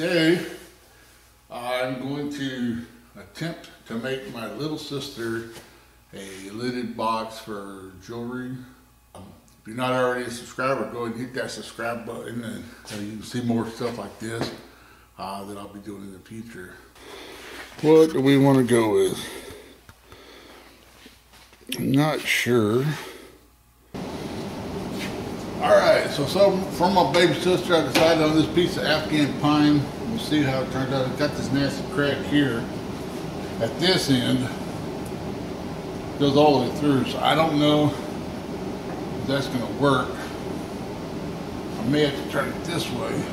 Today I'm going to attempt to make my little sister a lidded box for jewelry. If you're not already a subscriber, go ahead and hit that subscribe button, and you can see more stuff like this that I'll be doing in the future. What do we want to go with? I'm not sure. Alright, so for my baby sister, I decided on this piece of Afghan pine. We'll see how it turns out. It's got this nasty crack here at this end. It goes all the way through, so I don't know if that's going to work. I may have to turn it this way.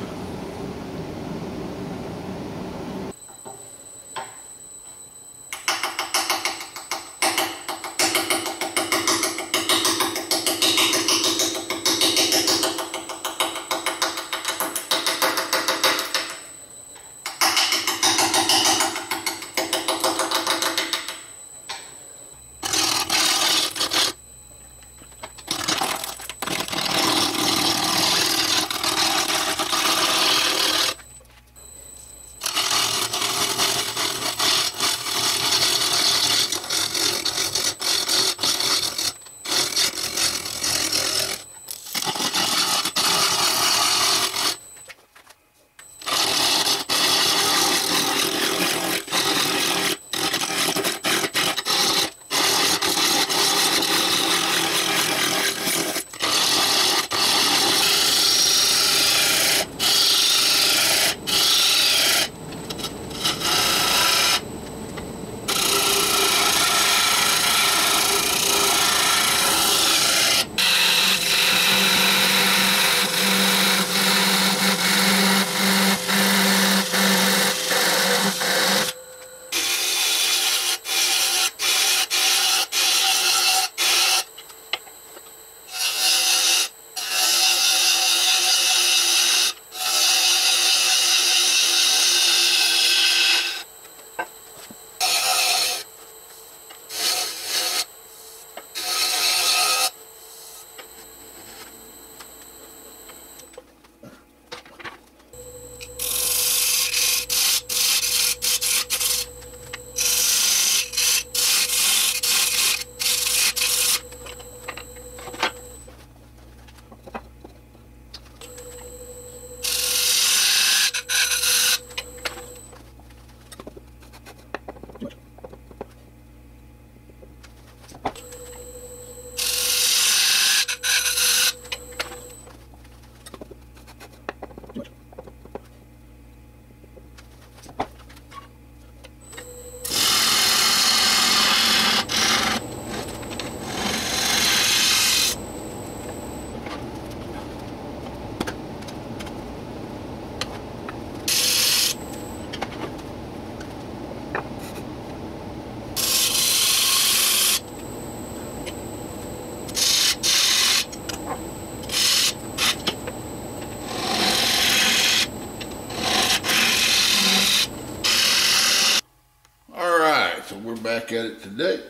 So we're back at it today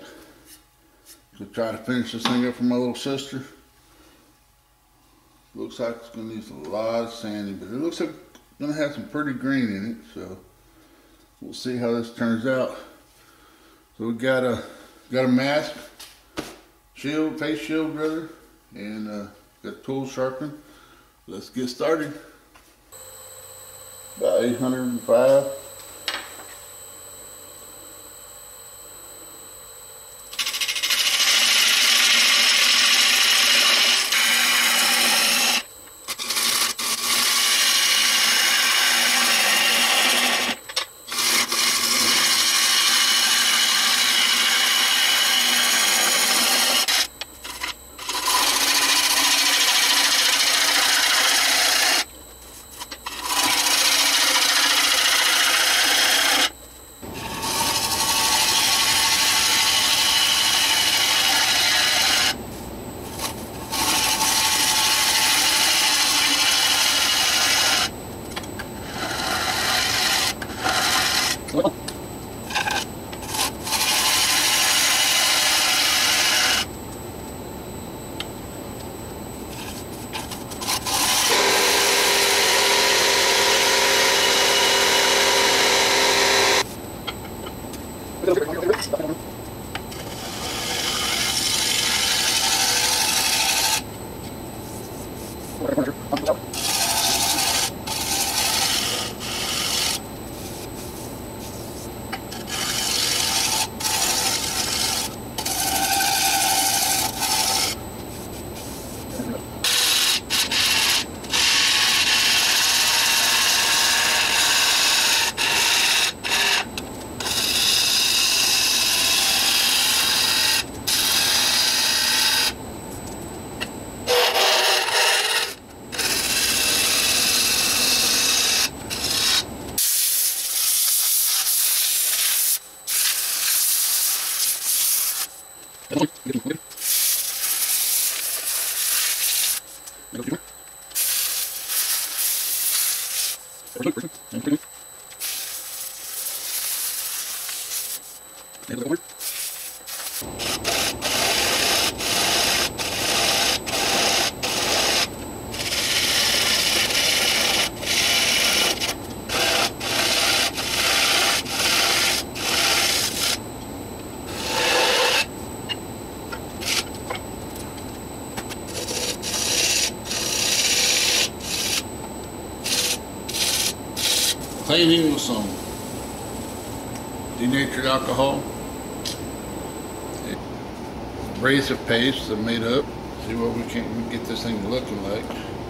to try to finish this thing up for my little sister. Looks like it's going to need a lot of sanding, but it looks like it's going to have some pretty green in it, so we'll see how this turns out. So we got a mask, shield, face shield rather, and got tool sharpening. Let's get started. About 805. Cleaning with some denatured alcohol, abrasive paste I've made up. See what we can get this thing looking like.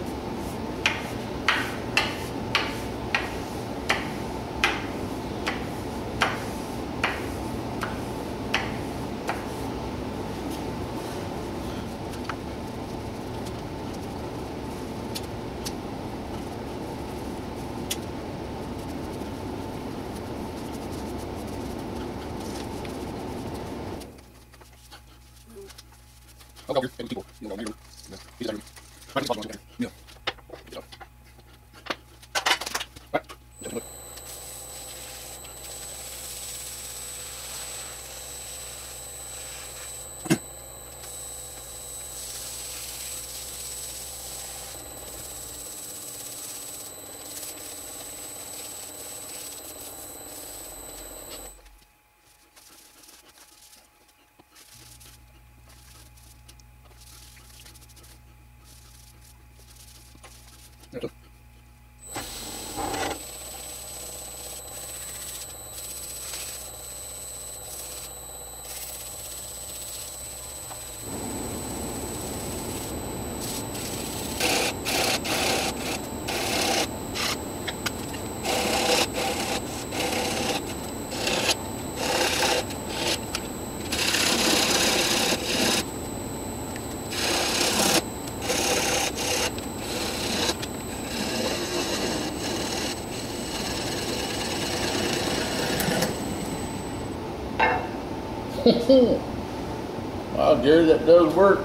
Wow, Gary, that does work.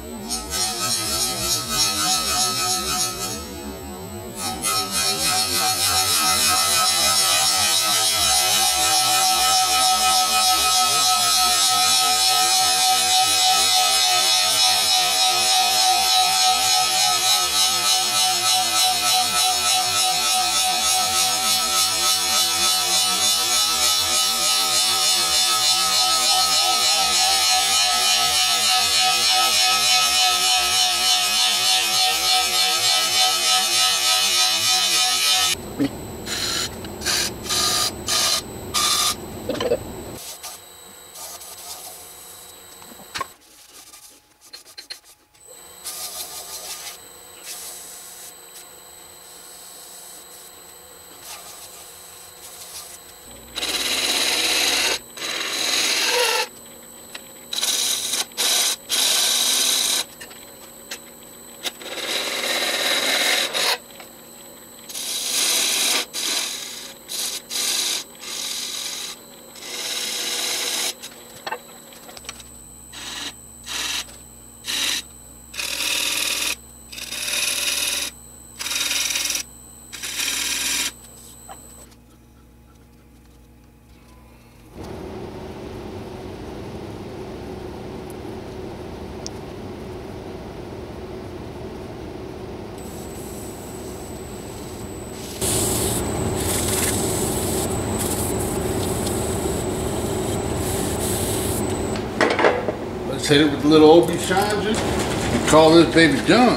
Let's hit it with a little Obi shine and call this baby done.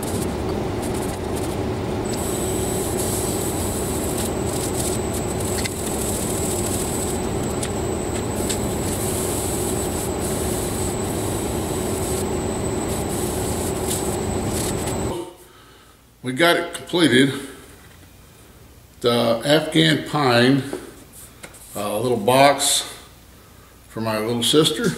We got it completed. The Afghan Pine, a little box for my little sister.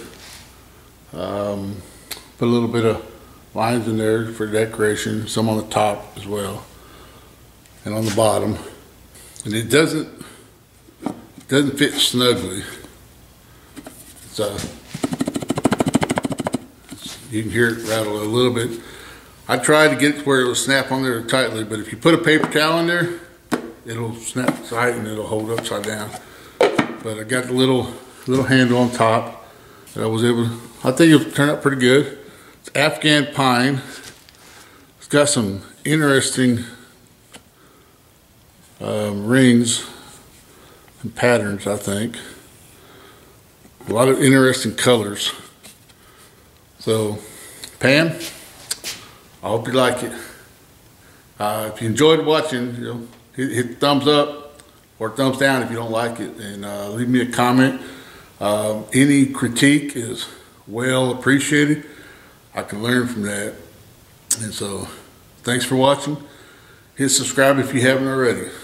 Put a little bit of lines in there for decoration, some on the top as well, and on the bottom. And it doesn't fit snugly. It's You can hear it rattle a little bit. I tried to get it to where it will snap on there tightly, but if you put a paper towel in there, it'll snap tight and it'll hold upside down. But I got the little handle on top that I was able to, I think it'll turn out pretty good. It's Afghan pine. It's got some interesting rings and patterns, I think. A lot of interesting colors. So, Pam, I hope you like it. If you enjoyed watching, you know, hit thumbs up or thumbs down if you don't like it, and leave me a comment. Any critique is well appreciated. I can learn from that. And so, thanks for watching. Hit subscribe if you haven't already.